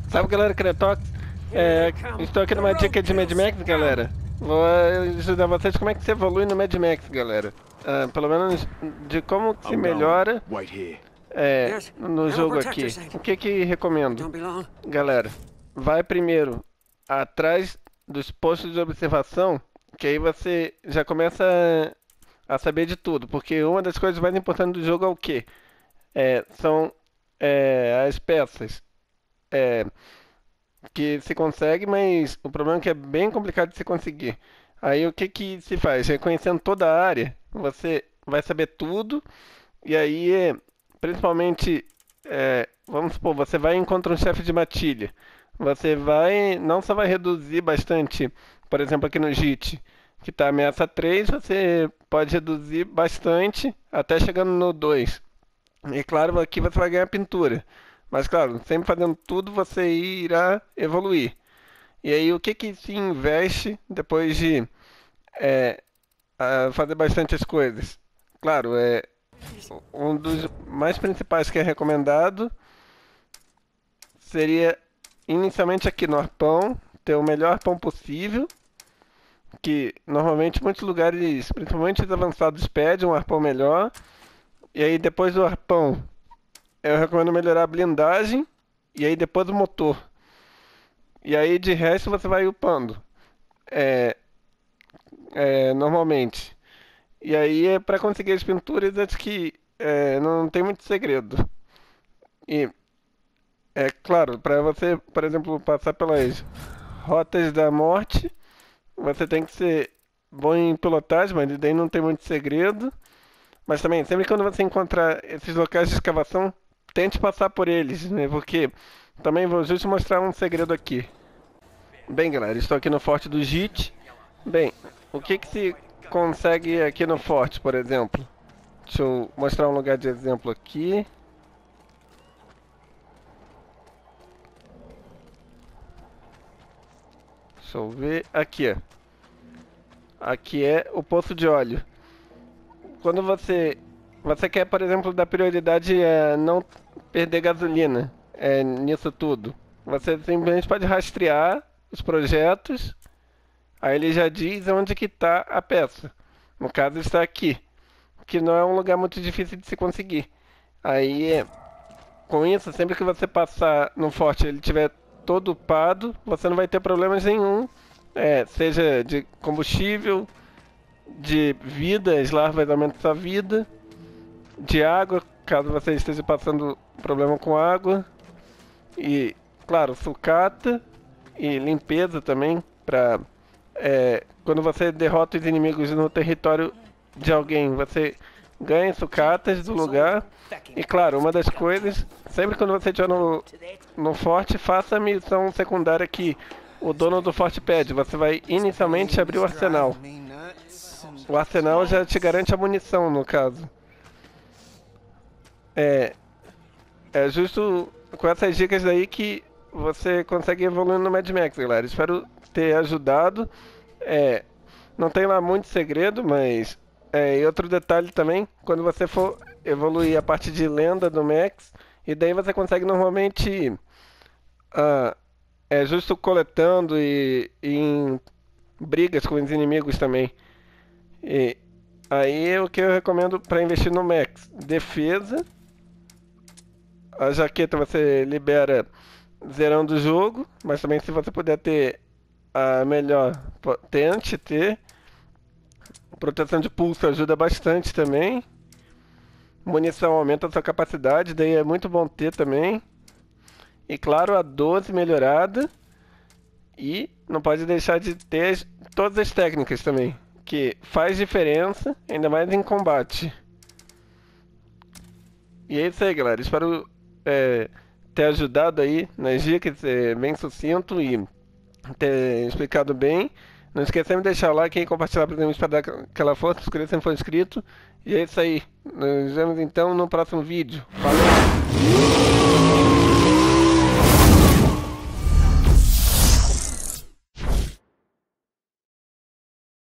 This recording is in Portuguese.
Salve galera, Kretox. Estou aqui numa dica de Mad Max, galera. Vou ajudar vocês como é que se evolui no Mad Max, galera. Pelo menos de como se melhora no jogo aqui. O que recomendo? Galera, vai primeiro atrás dos postos de observação, que aí você já começa a saber de tudo. Porque uma das coisas mais importantes do jogo é o quê? São as peças. É, que se consegue, mas o problema é que é bem complicado de se conseguir. Aí o que se faz? Reconhecendo toda a área, você vai saber tudo, e aí, principalmente, vamos supor, você vai e encontra um chefe de matilha. Você vai, não só vai reduzir bastante, por exemplo, aqui no JIT, que está ameaça 3, você pode reduzir bastante até chegando no 2. E claro, aqui você vai ganhar pintura. Mas claro, sempre fazendo tudo você irá evoluir. E aí o que se investe depois de fazer bastantes coisas? Claro, um dos mais principais que é recomendado seria inicialmente aqui no arpão, ter o melhor arpão possível, que normalmente muitos lugares, principalmente os avançados, pedem um arpão melhor. E aí depois do arpão eu recomendo melhorar a blindagem e aí depois o motor. E aí de resto você vai upando. É, normalmente. E aí para conseguir as pinturas acho que não tem muito segredo. E é claro, para você, por exemplo, passar pelas rotas da morte, você tem que ser bom em pilotagem, mas daí não tem muito segredo. Mas também, sempre quando você encontrar esses locais de escavação, tente passar por eles, né? Porque também vou justo mostrar um segredo aqui. Bem, galera, estou aqui no forte do JIT. Bem, o que se consegue aqui no forte, por exemplo? Deixa eu mostrar um lugar de exemplo aqui. Deixa eu ver. Aqui, ó. Aqui é o poço de óleo. Quando você quer, por exemplo, dar prioridade a não perder gasolina nisso tudo, você simplesmente pode rastrear os projetos, aí ele já diz onde que está a peça. No caso está aqui, que não é um lugar muito difícil de se conseguir. Aí, com isso, sempre que você passar no forte e ele estiver todo upado, você não vai ter problemas nenhum, seja de combustível, de vida, as larvas aumentam sua vida, de água, caso você esteja passando problema com água, e claro, sucata e limpeza também, para quando você derrota os inimigos no território de alguém, você ganha sucatas do lugar. E claro, uma das coisas, sempre quando você estiver no forte, faça a missão secundária que o dono do forte pede. Você vai inicialmente abrir o arsenal. O arsenal já te garante a munição, no caso. É justo com essas dicas aí que você consegue evoluir no Mad Max, galera. Espero ter ajudado. Não tem lá muito segredo, mas... e outro detalhe também, quando você for evoluir a parte de lenda do Max, e daí você consegue normalmente... justo coletando e em brigas com os inimigos também. E aí o que eu recomendo para investir no Max? Defesa. A jaqueta você libera zerando o jogo, mas também se você puder ter a melhor, tente ter. Proteção de pulso ajuda bastante também. Munição aumenta a sua capacidade, daí é muito bom ter também. E claro, a 12 melhorada. E não pode deixar de ter todas as técnicas também, que faz diferença, ainda mais em combate. E é isso aí, galera. Espero ter ajudado aí nas dicas, bem sucinto e ter explicado bem. Não esqueça de deixar o like e compartilhar para dar aquela força, se inscrever se não for inscrito. E é isso aí. Nos vemos então no próximo vídeo. Valeu!